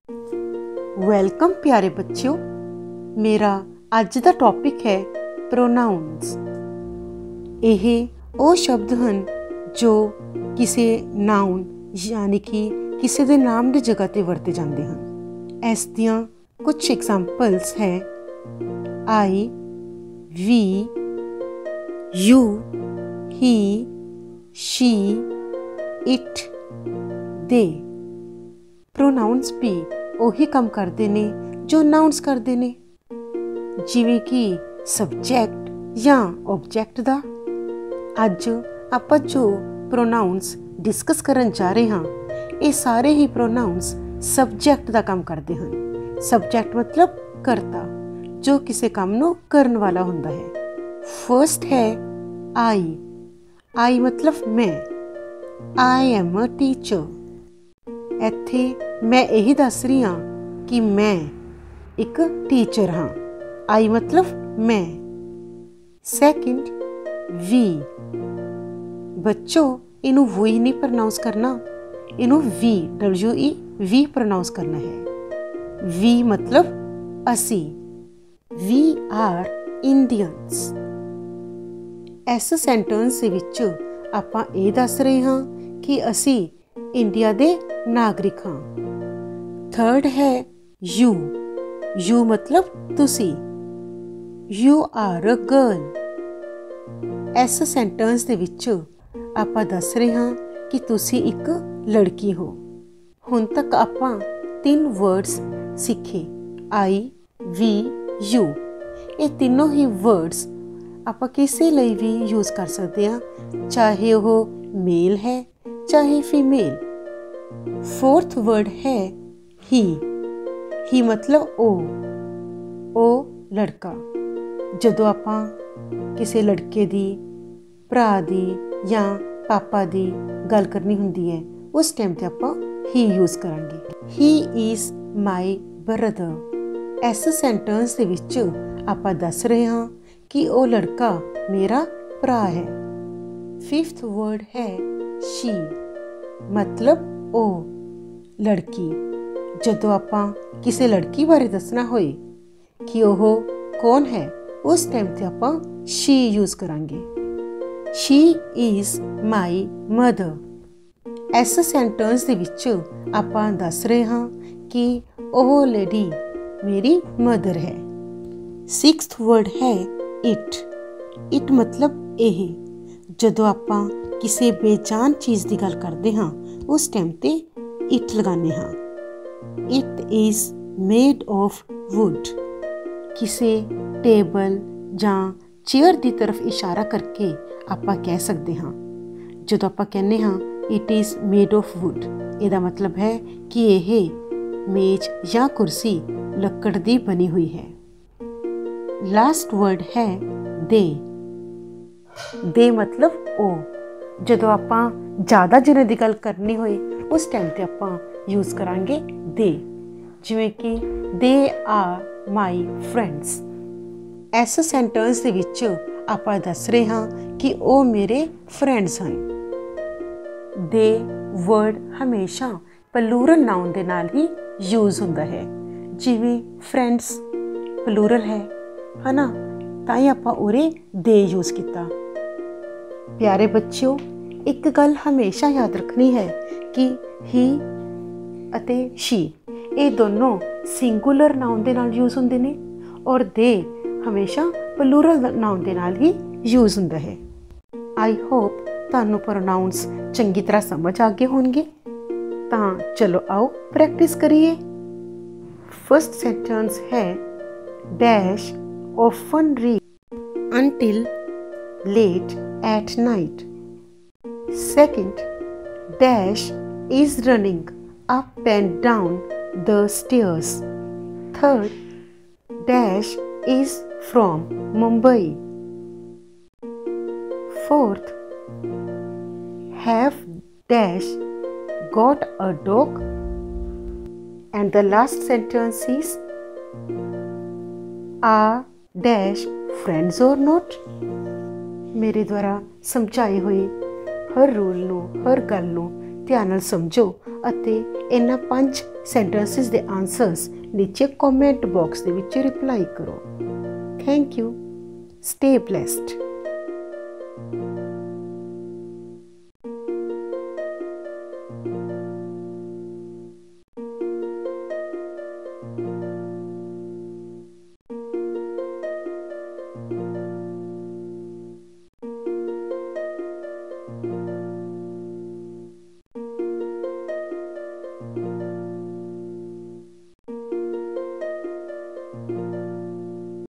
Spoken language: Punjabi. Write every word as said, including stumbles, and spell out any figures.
ਵੈਲਕਮ ਪਿਆਰੇ ਬੱਚਿਓ। ਮੇਰਾ ਅੱਜ ਦਾ ਟੌਪਿਕ ਹੈ ਪ੍ਰੋਨਾਊਨਸ। ਇਹ ਉਹ ਸ਼ਬਦ ਹਨ ਜੋ ਕਿਸੇ ਨਾਊਨ ਯਾਨੀ ਕਿ ਕਿਸੇ ਦੇ ਨਾਮ ਦੀ ਜਗ੍ਹਾ 'ਤੇ ਵਰਤੇ ਜਾਂਦੇ ਹਨ। ਇਸ ਦੀਆਂ ਕੁਝ ਐਗਜ਼ਾਮਪਲਸ ਹੈ I, we, you, he, she, it, they. Pronouns ਵੀ ਉਹੀ ਕੰਮ ਕਰਦੇ ਨੇ ਜੋ ਨਾਊਨਸ ਕਰਦੇ ਨੇ, ਜਿਵੇਂ ਕਿ ਸਬਜੈਕਟ ਜਾਂ ਓਬਜੈਕਟ ਦਾ। ਅੱਜ ਆਪਾਂ ਜੋ ਪ੍ਰੋਨਾਊਨਸ ਡਿਸਕਸ ਕਰਨ ਜਾ ਰਹੇ ਹਾਂ, ਇਹ ਸਾਰੇ ਹੀ ਪ੍ਰੋਨਾਊਨਸ ਸਬਜੈਕਟ ਦਾ ਕੰਮ ਕਰਦੇ ਹਨ। ਸਬਜੈਕਟ ਮਤਲਬ ਕਰਤਾ, ਜੋ ਕਿਸੇ ਕੰਮ ਨੂੰ ਕਰਨ ਵਾਲਾ ਹੁੰਦਾ ਹੈ। ਫਰਸਟ ਹੈ ਆਈ। ਆਈ ਮਤਲਬ ਮੈਂ। I am a teacher. ਇੱਥੇ ਮੈਂ ਇਹੀ ਦੱਸ ਰਹੀ ਹਾਂ ਕਿ ਮੈਂ ਇੱਕ ਟੀਚਰ ਹਾਂ। ਆਈ ਮਤਲਬ ਮੈਂ। ਸੈਕਿੰਡ ਵੀ। ਬੱਚੋ ਇਹਨੂੰ ਵੀ ਨਹੀਂ ਪ੍ਰੋਨਾਊਂਸ ਕਰਨਾ, ਇਹਨੂੰ ਵੀ ਡਬਲਯੂ ਈ ਵੀ ਪ੍ਰੋਨਾਊਂਸ ਕਰਨਾ ਹੈ। ਵੀ ਮਤਲਬ ਅਸੀਂ। We are Indians. ਇਸ ਸੈਂਟੈਂਸ ਦੇ ਵਿੱਚ ਆਪਾਂ ਇਹ ਦੱਸ ਰਹੇ ਹਾਂ ਕਿ ਅਸੀਂ ਇੰਡੀਆ ਦੇ ਨਾਗਰਿਕ ਹਾਂ। ਥਰਡ ਹੈ ਯੂ। ਯੂ ਮਤਲਬ ਤੁਸੀਂ। You are a girl. ਇਸ ਸੈਂਟੈਂਸ ਦੇ ਵਿੱਚ ਆਪਾਂ ਦੱਸ ਰਹੇ ਹਾਂ ਕਿ ਤੁਸੀਂ ਇੱਕ ਲੜਕੀ ਹੋ। ਹੁਣ ਤੱਕ ਆਪਾਂ ਤਿੰਨ ਵਰਡਸ ਸਿੱਖੇ, ਆਈ, ਵੀ, ਯੂ। ਇਹ ਤਿੰਨੋਂ ਹੀ ਵਰਡਸ ਆਪਾਂ ਕਿਸੇ ਲਈ ਵੀ ਯੂਜ਼ ਕਰ ਸਕਦੇ ਹਾਂ, ਚਾਹੇ ਉਹ ਮੇਲ ਹੈ ਚਾਹੇ ਫੀਮੇਲ। ਫੋਰਥ ਵਰਡ ਹੈ ਹੀ। ਹੀ ਮਤਲਬ ਉਹ। ਉਹ ਲੜਕਾ। ਜਦੋਂ ਆਪਾਂ ਕਿਸੇ ਲੜਕੇ ਦੀ, ਭਰਾ ਦੀ ਜਾਂ ਪਾਪਾ ਦੀ ਗੱਲ ਕਰਨੀ ਹੁੰਦੀ ਹੈ, ਉਸ ਟਾਈਮ 'ਤੇ ਆਪਾਂ ਹੀ ਯੂਜ਼ ਕਰਾਂਗੇ। He is my brother. ਇਸ ਸੈਂਟੈਂਸ ਦੇ ਵਿੱਚ ਆਪਾਂ ਦੱਸ ਰਹੇ ਹਾਂ ਕਿ ਉਹ ਲੜਕਾ ਮੇਰਾ ਭਰਾ ਹੈ। ਫਿਫਥ ਵਰਡ ਹੈ ਸ਼ੀ, ਮਤਲਬ ਉਹ ਲੜਕੀ। ਜਦੋਂ ਆਪਾਂ ਕਿਸੇ ਲੜਕੀ ਬਾਰੇ ਦੱਸਣਾ ਹੋਏ ਕਿ ਉਹ ਕੌਣ ਹੈ, ਉਸ ਟਾਈਮ 'ਤੇ ਆਪਾਂ ਸ਼ੀ ਯੂਜ਼ ਕਰਾਂਗੇ। She is my mother. ਇਸ ਸੈਂਟੈਂਸ ਦੇ ਵਿੱਚ ਆਪਾਂ ਦੱਸ ਰਹੇ ਹਾਂ ਕਿ ਉਹ ਲੇਡੀ ਮੇਰੀ ਮਦਰ ਹੈ। ਸਿਕਸਥ ਵਰਡ ਹੈ ਇਟ। ਇਟ ਮਤਲਬ ਇਹ। ਜਦੋਂ ਆਪਾਂ ਕਿਸੇ ਬੇਜਾਨ ਚੀਜ਼ ਦੀ ਗੱਲ ਕਰਦੇ ਹਾਂ, ਉਸ ਟਾਈਮ 'ਤੇ ਇਟ ਲਗਾਉਂਦੇ ਹਾਂ। It is made of wood. ਕਿਸੇ ਟੇਬਲ ਜਾਂ ਚੇਅਰ ਦੀ ਤਰਫ ਇਸ਼ਾਰਾ ਕਰਕੇ ਆਪਾਂ ਕਹਿ ਸਕਦੇ ਹਾਂ। ਜਦੋਂ ਆਪਾਂ ਕਹਿੰਦੇ ਹਾਂ it is made of wood, ਇਹਦਾ ਮਤਲਬ ਹੈ ਕਿ ਇਹ ਮੇਜ਼ ਜਾਂ ਕੁਰਸੀ ਲੱਕੜ ਦੀ ਬਣੀ ਹੋਈ ਹੈ। ਲਾਸਟ ਵਰਡ ਹੈ ਦੇ। ਦੇ ਮਤਲਬ ਉਹ। ਜਦੋਂ ਆਪਾਂ ਜ਼ਿਆਦਾ ਜਣੇ ਦੀ ਗੱਲ ਕਰਨੀ ਹੋਏ, ਉਸ ਟਾਈਮ 'ਤੇ ਆਪਾਂ ਯੂਜ਼ ਕਰਾਂਗੇ ਦੇ। ਜਿਵੇਂ ਕਿ ਦੇ ਆਰ ਮਾਈ ਫਰੈਂਡਸ। ਇਸ ਸੈਂਟੈਂਸ ਦੇ ਵਿੱਚ ਆਪਾਂ ਦੱਸ ਰਹੇ ਹਾਂ ਕਿ ਉਹ ਮੇਰੇ ਫਰੈਂਡਸ ਹਨ। ਦੇ ਵਰਡ ਹਮੇਸ਼ਾ ਪਲੂਰਲ ਨਾਊਨ ਦੇ ਨਾਲ ਹੀ ਯੂਜ਼ ਹੁੰਦਾ ਹੈ। ਜਿਵੇਂ ਫਰੈਂਡਸ ਪਲੂਰਲ ਹੈ ਹੈ ਨਾ, ਤਾਂ ਹੀ ਆਪਾਂ ਉਰੇ ਦੇ ਯੂਜ਼ ਕੀਤਾ। ਪਿਆਰੇ ਬੱਚਿਓ, ਇੱਕ ਗੱਲ ਹਮੇਸ਼ਾ ਯਾਦ ਰੱਖਣੀ ਹੈ ਕਿ ਹੀ ਅਤੇ ਸ਼ੀ ਇਹ ਦੋਨੋਂ ਸਿੰਗੂਲਰ ਨਾਊਨ ਦੇ ਨਾਲ ਯੂਜ਼ ਹੁੰਦੇ ਨੇ, ਔਰ ਦੇ ਹਮੇਸ਼ਾ ਪਲੂਰਲ ਨਾਊਨ ਦੇ ਨਾਲ ਹੀ ਯੂਜ਼ ਹੁੰਦਾ ਹੈ। ਆਈ ਹੋਪ ਤੁਹਾਨੂੰ ਪ੍ਰੋਨਾਊਨਸ ਚੰਗੀ ਤਰ੍ਹਾਂ ਸਮਝ ਆ ਗਏ ਹੋਣਗੇ। ਤਾਂ ਚਲੋ ਆਓ ਪ੍ਰੈਕਟਿਸ ਕਰੀਏ। ਫਸਟ ਸੈਂਟੈਂਸ ਹੈ dash often read until late at night. Second, dash is running up and down the stairs. Third, dash is from Mumbai. Fourth, have dash got a dog. And the last sentence is are dash friends or not. ਮੇਰੇ ਦੁਆਰਾ ਸਮਝਾਏ ਹੋਏ ਹਰ ਰੂਲ ਨੂੰ, ਹਰ ਗੱਲ ਨੂੰ ਧਿਆਨ ਨਾਲ ਸਮਝੋ ਅਤੇ ਇਹਨਾਂ ਪੰਜ ਸੈਂਟੈਂਸਿਸ ਦੇ ਆਨਸਰਸ ਨੀਚੇ ਕਮੈਂਟ ਬਾਕਸ ਦੇ ਵਿੱਚ ਰਿਪਲਾਈ ਕਰੋ। Thank you. Stay blessed.